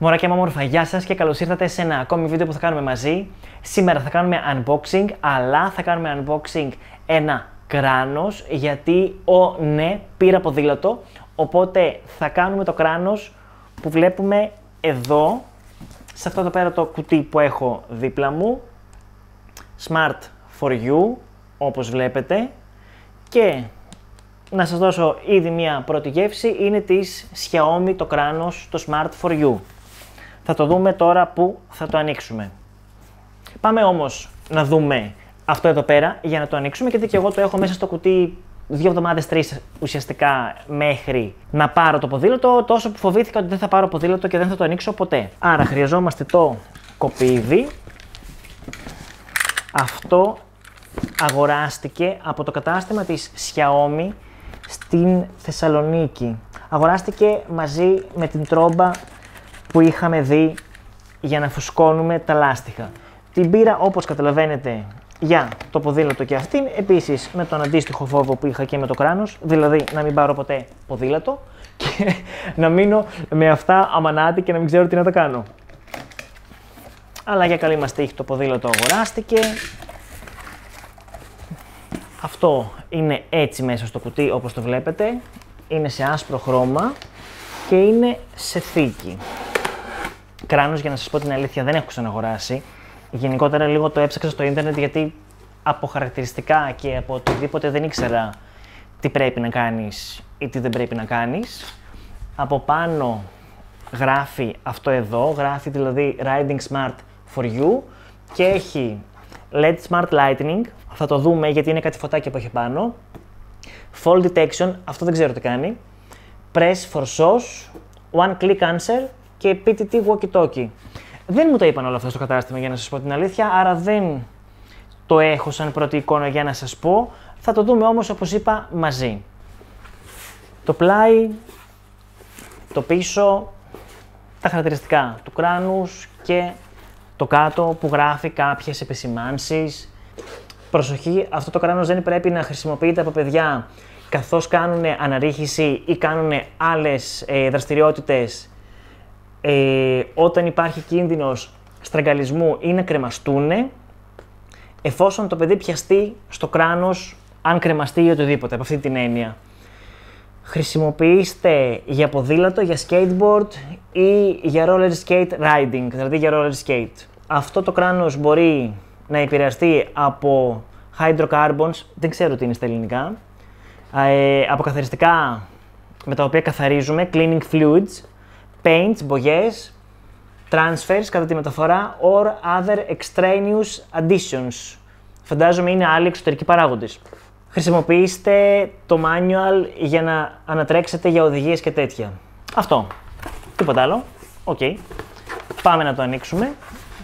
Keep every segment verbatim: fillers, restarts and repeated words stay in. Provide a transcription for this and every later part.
Μωράκια μου όμορφα, γεια σας και καλώς ήρθατε σε ένα ακόμη βίντεο που θα κάνουμε μαζί. Σήμερα θα κάνουμε unboxing, αλλά θα κάνουμε unboxing ένα κράνος, γιατί ο ναι πήρα ποδήλατο, οπότε θα κάνουμε το κράνος που βλέπουμε εδώ, σε αυτό εδώ πέρα το κουτί που έχω δίπλα μου, Smart for You, όπως βλέπετε, και να σας δώσω ήδη μία πρώτη γεύση, είναι της Xiaomi το κράνος, το Smart for You. Θα το δούμε τώρα που θα το ανοίξουμε. Πάμε όμως να δούμε αυτό εδώ πέρα για να το ανοίξουμε, γιατί και εγώ το έχω μέσα στο κουτί δύο εβδομάδες, τρεις ουσιαστικά μέχρι να πάρω το ποδήλατο, τόσο που φοβήθηκα ότι δεν θα πάρω ποδήλατο και δεν θα το ανοίξω ποτέ. Άρα χρειαζόμαστε το κοπίδι. Αυτό αγοράστηκε από το κατάστημα της Xiaomi στην Θεσσαλονίκη. Αγοράστηκε μαζί με την τρόμπα που είχαμε δει για να φουσκώνουμε τα λάστιχα. Την πήρα, όπως καταλαβαίνετε, για το ποδήλατο και αυτήν, επίσης με τον αντίστοιχο φόβο που είχα και με το κράνος, δηλαδή να μην πάρω ποτέ ποδήλατο και να μείνω με αυτά αμανάτι και να μην ξέρω τι να τα κάνω. Αλλά για καλή μας τύχη το ποδήλατο αγοράστηκε. Αυτό είναι έτσι μέσα στο κουτί, όπως το βλέπετε. Είναι σε άσπρο χρώμα και είναι σε θήκη. Κράνος, για να σας πω την αλήθεια, δεν έχω ξαναγοράσει. Γενικότερα λίγο το έψαξα στο ίντερνετ, γιατί από χαρακτηριστικά και από οτιδήποτε δεν ήξερα τι πρέπει να κάνεις ή τι δεν πρέπει να κάνεις. Από πάνω γράφει αυτό εδώ, γράφει δηλαδή Riding Smart for You και έχει ελ ι ντι Smart Lighting, θα το δούμε γιατί είναι κάτι φωτάκια που έχει πάνω. Fall Detection, αυτό δεν ξέρω τι κάνει. Press for Sauce, One Click Answer και πι τι τι Walkie Talkie. Δεν μου τα είπαν όλα αυτά στο κατάστημα, για να σας πω την αλήθεια, άρα δεν το έχω σαν πρώτη εικόνα για να σας πω. Θα το δούμε όμως, όπως είπα, μαζί. Το πλάι, το πίσω, τα χαρακτηριστικά του κράνους και το κάτω που γράφει κάποιες επισημάνσεις. Προσοχή, αυτό το κράνος δεν πρέπει να χρησιμοποιείται από παιδιά καθώς κάνουν αναρρίχηση ή κάνουν άλλες ε, δραστηριότητες ε, όταν υπάρχει κίνδυνος στραγγαλισμού ή να κρεμαστούν, εφόσον το παιδί πιαστεί στο κράνος, αν κρεμαστεί ή οτιδήποτε, από αυτή την έννοια. Χρησιμοποιήστε για ποδήλατο, για skateboard ή για roller skate riding, δηλαδή για roller skate. Αυτό το κράνος μπορεί να επηρεαστεί από hydrocarbons, δεν ξέρω τι είναι στα ελληνικά, ε, από καθαριστικά με τα οποία καθαρίζουμε, cleaning fluids, paints, μπογιές, transfers κατά τη μεταφορά, or other extraneous additions. Φαντάζομαι είναι άλλοι εξωτερικοί παράγοντες. Χρησιμοποιήστε το manual για να ανατρέξετε για οδηγίες και τέτοια. Αυτό. Τίποτα άλλο. Οκ. Okay. Πάμε να το ανοίξουμε.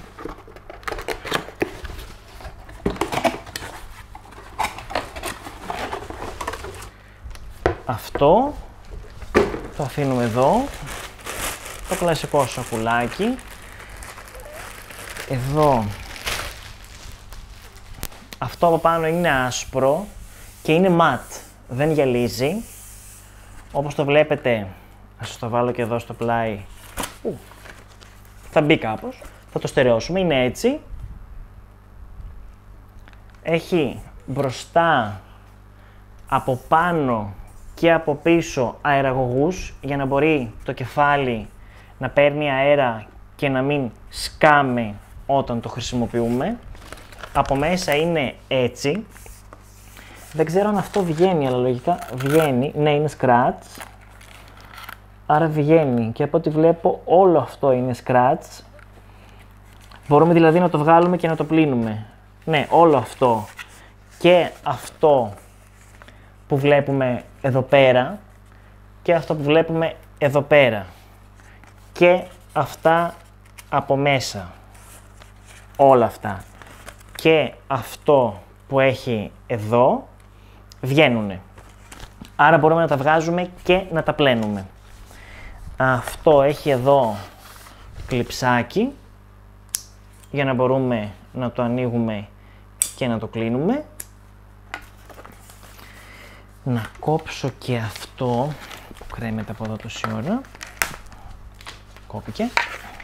Αυτό το αφήνουμε εδώ. Το κλασικό σακουλάκι. Εδώ. Αυτό από πάνω είναι άσπρο και είναι ματ. Δεν γυαλίζει. Όπως το βλέπετε, θα σας το βάλω και εδώ στο πλάι. Ου, θα μπει κάπως. Θα το στερεώσουμε. Είναι έτσι. Έχει μπροστά, από πάνω και από πίσω αεραγωγούς για να μπορεί το κεφάλι να παίρνει αέρα και να μην σκάμε όταν το χρησιμοποιούμε. Από μέσα είναι έτσι. Δεν ξέρω αν αυτό βγαίνει, αλλά λογικά βγαίνει. Ναι, είναι scratch. Άρα βγαίνει. Και από ό,τι βλέπω όλο αυτό είναι scratch. Μπορούμε δηλαδή να το βγάλουμε και να το πλύνουμε. Ναι, όλο αυτό και αυτό που βλέπουμε εδώ πέρα και αυτό που βλέπουμε εδώ πέρα και αυτά από μέσα, όλα αυτά και αυτό που έχει εδώ βγαίνουνε. Άρα μπορούμε να τα βγάζουμε και να τα πλένουμε. Αυτό έχει εδώ κλειψάκι για να μπορούμε να το ανοίγουμε και να το κλείνουμε. Να κόψω και αυτό που κρέμεται από εδώ τόση ώρα. Κόπηκε.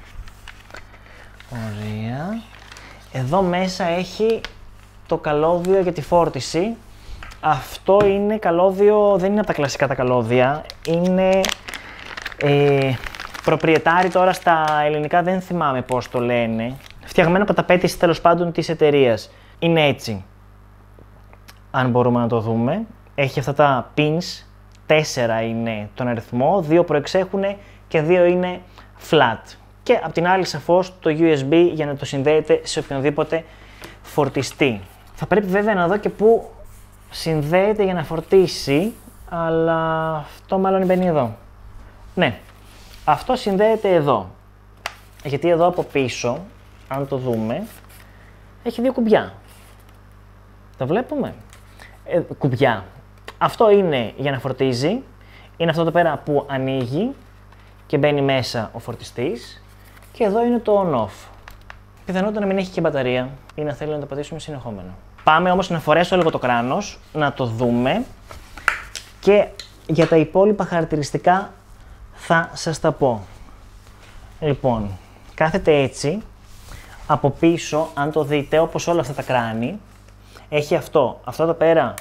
Ωραία. Εδώ μέσα έχει το καλώδιο για τη φόρτιση. Αυτό είναι καλώδιο, δεν είναι από τα κλασικά τα καλώδια. Είναι ε, προπριετάρι τώρα στα ελληνικά, δεν θυμάμαι πώς το λένε. Φτιαγμένο κατά πέτηση τέλος πάντων της εταιρείας. Είναι έτσι. Αν μπορούμε να το δούμε. Έχει αυτά τα pins. Τέσσερα είναι τον αριθμό, δύο προεξέχουν και δύο είναι flat. Και απ' την άλλη σαφώς το γιου ες μπι για να το συνδέετε σε οποιονδήποτε φορτιστή. Θα πρέπει βέβαια να δω και πού συνδέεται για να φορτίσει, αλλά αυτό μάλλον μπαίνει εδώ. Ναι, αυτό συνδέεται εδώ. Γιατί εδώ από πίσω, αν το δούμε, έχει δύο κουμπιά. Τα βλέπουμε. Ε, κουμπιά. Αυτό είναι για να φορτίζει. Είναι αυτό εδώ πέρα που ανοίγει και μπαίνει μέσα ο φορτιστής. Και εδώ είναι το on-off. Πιθανότητα να μην έχει και μπαταρία ή να θέλει να το πατήσουμε συνεχόμενο. Πάμε όμως να φορέσω λίγο το κράνος, να το δούμε και για τα υπόλοιπα χαρακτηριστικά θα σας τα πω. Λοιπόν, κάθεται έτσι, από πίσω, αν το δείτε, όπως όλα αυτά τα κράνη, έχει αυτό, αυτό εδώ πέρα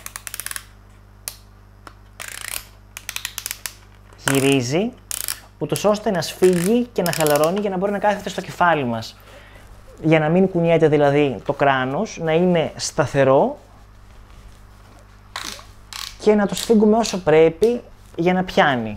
γυρίζει, ούτως ώστε να σφίγγει και να χαλαρώνει για να μπορεί να κάθεται στο κεφάλι μας. Για να μην κουνιέται δηλαδή το κράνος, να είναι σταθερό και να το σφίγγουμε όσο πρέπει για να πιάνει.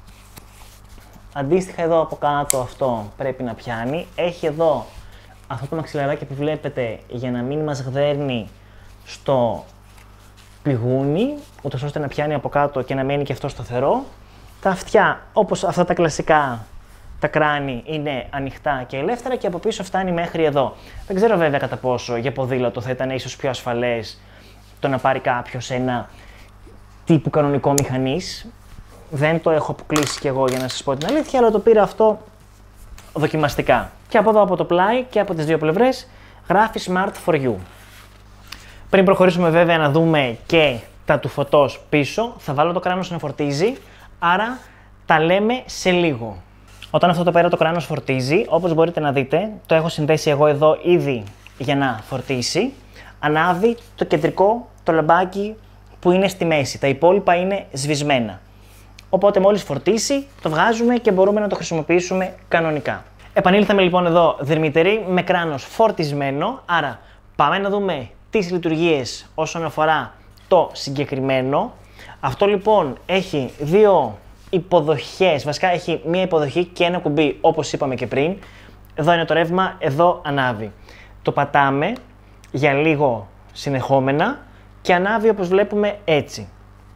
Αντίστοιχα εδώ από κάτω αυτό πρέπει να πιάνει. Έχει εδώ αυτό το μαξιλαράκι που βλέπετε για να μην μας γδέρνει στο πηγούνι, ούτως ώστε να πιάνει από κάτω και να μένει και αυτό σταθερό. Τα αυτιά, όπως αυτά τα κλασικά, τα κράνη είναι ανοιχτά και ελεύθερα και από πίσω φτάνει μέχρι εδώ. Δεν ξέρω βέβαια κατά πόσο για ποδήλατο θα ήταν ίσως πιο ασφαλές το να πάρει κάποιος ένα τύπου κανονικό μηχανής. Δεν το έχω αποκλείσει κι εγώ για να σας πω την αλήθεια, αλλά το πήρα αυτό δοκιμαστικά. Και από εδώ από το πλάι και από τις δύο πλευρές γράφει Smart for You. Πριν προχωρήσουμε βέβαια να δούμε και τα του φωτός πίσω, θα βάλω το κράνος να φορτίζει, άρα τα λέμε σε λίγο. Όταν αυτό το πέρα το κράνος φορτίζει, όπως μπορείτε να δείτε, το έχω συνδέσει εγώ εδώ ήδη για να φορτίσει, ανάβει το κεντρικό, το λαμπάκι που είναι στη μέση, τα υπόλοιπα είναι σβησμένα. Οπότε μόλις φορτίσει, το βγάζουμε και μπορούμε να το χρησιμοποιήσουμε κανονικά. Επανήλθαμε λοιπόν εδώ δερμητεροί με κράνος φορτισμένο, άρα πάμε να δούμε τις λειτουργίες όσον αφορά το συγκεκριμένο. Αυτό λοιπόν έχει δύο υποδοχές, βασικά έχει μία υποδοχή και ένα κουμπί όπως είπαμε και πριν. Εδώ είναι το ρεύμα, εδώ ανάβει. Το πατάμε για λίγο συνεχόμενα και ανάβει όπως βλέπουμε έτσι.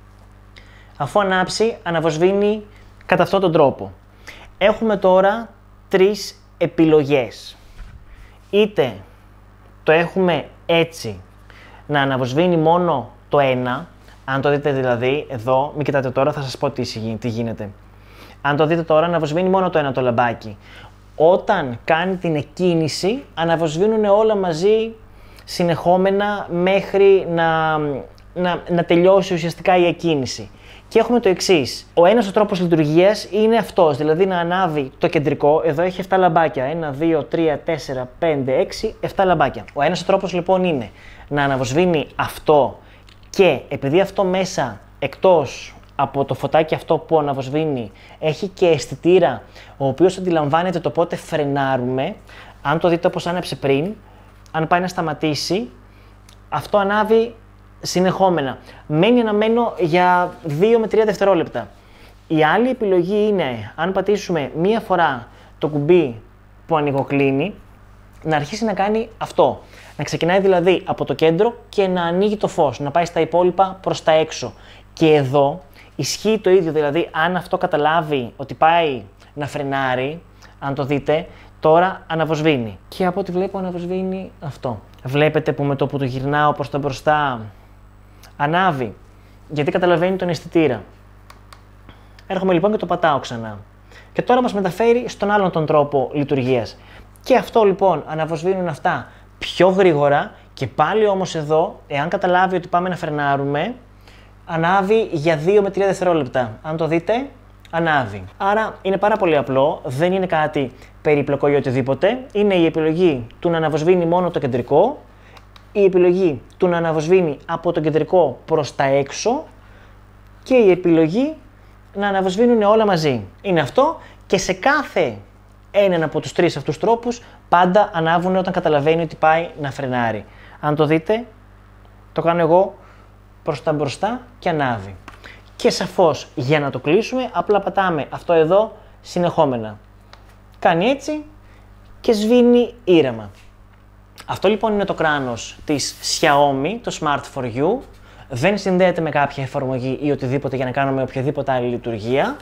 Αφού ανάψει, αναβοσβήνει κατά αυτόν τον τρόπο. Έχουμε τώρα τρεις επιλογές. Είτε το έχουμε έτσι, να αναβοσβήνει μόνο το ένα, αν το δείτε δηλαδή εδώ, μην κοιτάτε τώρα, θα σας πω τι γίνεται. Αν το δείτε τώρα, αναβοσβήνει μόνο το ένα το λαμπάκι. Όταν κάνει την εκκίνηση, αναβοσβήνουν όλα μαζί συνεχόμενα μέχρι να, να, να τελειώσει ουσιαστικά η εκκίνηση. Και έχουμε το εξής. Ο ένας ο τρόπος λειτουργίας είναι αυτός, δηλαδή να ανάβει το κεντρικό. Εδώ έχει επτά λαμπάκια. ένα, δύο, τρία, τέσσερα, πέντε, έξι, επτά λαμπάκια. Ο ένας ο τρόπος λοιπόν είναι να αναβοσβήνει αυτό και επειδή αυτό μέσα εκτός από το φωτάκι αυτό που αναβοσβήνει έχει και αισθητήρα ο οποίος αντιλαμβάνεται το πότε φρενάρουμε. Αν το δείτε όπως άναψε πριν, αν πάει να σταματήσει, αυτό ανάβει συνεχόμενα. Μένει αναμένο για δύο με τρία δευτερόλεπτα. Η άλλη επιλογή είναι, αν πατήσουμε μία φορά το κουμπί που ανοιγοκλίνει, να αρχίσει να κάνει αυτό. Να ξεκινάει δηλαδή από το κέντρο και να ανοίγει το φως, να πάει στα υπόλοιπα προς τα έξω. Και εδώ ισχύει το ίδιο, δηλαδή αν αυτό καταλάβει ότι πάει να φρενάρει, αν το δείτε, τώρα αναβοσβήνει. Και από ό,τι βλέπω αναβοσβήνει αυτό. Βλέπετε που με το που το γυρνάω προς τα μπροστά, ανάβει, γιατί καταλαβαίνει τον αισθητήρα. Έρχομαι λοιπόν και το πατάω ξανά. Και τώρα μας μεταφέρει στον άλλον τον τρόπο λειτουργίας. Και αυτό λοιπόν αναβοσβήνουν αυτά πιο γρήγορα και πάλι όμως εδώ, εάν καταλάβει ότι πάμε να φρενάρουμε, ανάβει για δύο με τρία δευτερόλεπτα. Αν το δείτε, ανάβει. Άρα είναι πάρα πολύ απλό, δεν είναι κάτι περίπλοκο ή οτιδήποτε. Είναι η επιλογή του να αναβοσβήνει μόνο το κεντρικό, η επιλογή του να αναβοσβήνει από το κεντρικό προς τα έξω και η επιλογή να αναβοσβήνουν όλα μαζί. Είναι αυτό και σε κάθε έναν από τους τρεις αυτούς τρόπους πάντα ανάβουν όταν καταλαβαίνει ότι πάει να φρενάρει. Αν το δείτε, το κάνω εγώ προς τα μπροστά και ανάβει. Και σαφώς για να το κλείσουμε απλά πατάμε αυτό εδώ συνεχόμενα. Κάνει έτσι και σβήνει ήρεμα. Αυτό λοιπόν είναι το κράνος της Xiaomi, το Smart φορ γιου. Δεν συνδέεται με κάποια εφαρμογή ή οτιδήποτε για να κάνουμε οποιαδήποτε άλλη λειτουργία.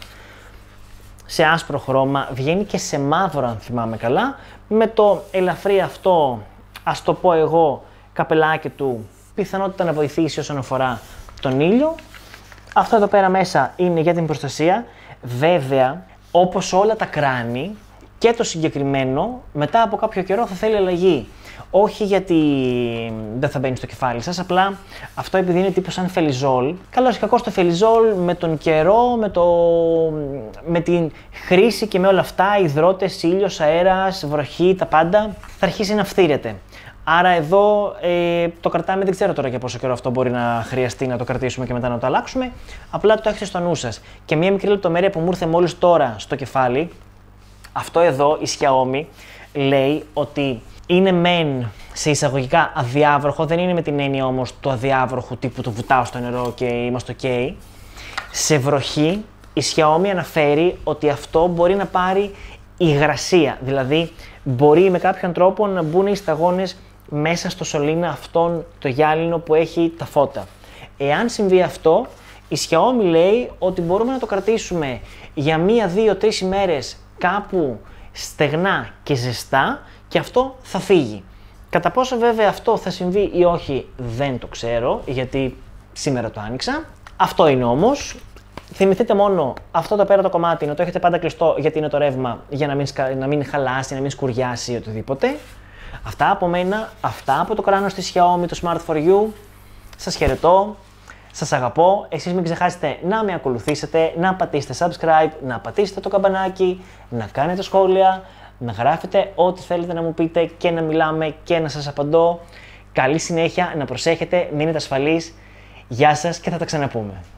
Σε άσπρο χρώμα, βγαίνει και σε μαύρο αν θυμάμαι καλά. Με το ελαφρύ αυτό, ας το πω εγώ, καπελάκι του, πιθανότητα να βοηθήσει όσον αφορά τον ήλιο. Αυτό εδώ πέρα μέσα είναι για την προστασία. Βέβαια, όπως όλα τα κράνη, και το συγκεκριμένο, μετά από κάποιο καιρό θα θέλει αλλαγή. Όχι γιατί δεν θα μπαίνει στο κεφάλι σας, απλά αυτό επειδή είναι τύπος σαν φελιζόλ. Καλώς ή κακώς το φελιζόλ με τον καιρό, με, το... με την χρήση και με όλα αυτά, υδρότες, ήλιος, αέρας, βροχή, τα πάντα, θα αρχίσει να φθήρεται. Άρα εδώ ε, το κρατάμε, δεν ξέρω τώρα για πόσο καιρό αυτό μπορεί να χρειαστεί να το κρατήσουμε και μετά να το αλλάξουμε. Απλά το έχετε στο νου σας. Και μια μικρή λεπτομέρεια που μου ήρθε μόλις τώρα στο κεφάλι, αυτό εδώ η Xiaomi λέει ότι είναι μεν σε εισαγωγικά αδιάβροχο, δεν είναι με την έννοια όμως του αδιάβροχου τύπου το βουτάω στο νερό και είμαστε ok. Σε βροχή η Xiaomi αναφέρει ότι αυτό μπορεί να πάρει υγρασία, δηλαδή μπορεί με κάποιον τρόπο να μπουν οι σταγόνες μέσα στο σωλήνα αυτόν το γυάλινο που έχει τα φώτα. Εάν συμβεί αυτό, η Xiaomi λέει ότι μπορούμε να το κρατήσουμε για μία, δύο, τρεις ημέρες κάπου στεγνά και ζεστά και αυτό θα φύγει. Κατά πόσο βέβαια αυτό θα συμβεί ή όχι δεν το ξέρω, γιατί σήμερα το άνοιξα. Αυτό είναι όμως. Θυμηθείτε μόνο αυτό το πέρα το κομμάτι να το έχετε πάντα κλειστό γιατί είναι το ρεύμα για να μην, να μην χαλάσει, να μην σκουριάσει ή οτιδήποτε. Αυτά από μένα, αυτά από το κράνος της Xiaomi, το Smart φορ γιου. Σας χαιρετώ, σας αγαπώ. Εσείς μην ξεχάσετε να με ακολουθήσετε, να πατήσετε subscribe, να πατήσετε το καμπανάκι, να κάνετε σχόλια, να γράφετε ό,τι θέλετε να μου πείτε και να μιλάμε και να σας απαντώ. Καλή συνέχεια, να προσέχετε, μείνετε ασφαλείς. Γεια σας και θα τα ξαναπούμε.